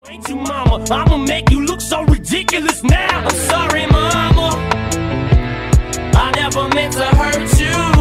Ain't you, mama? I'ma make you look so ridiculous now. I'm sorry, mama, I never meant to hurt you.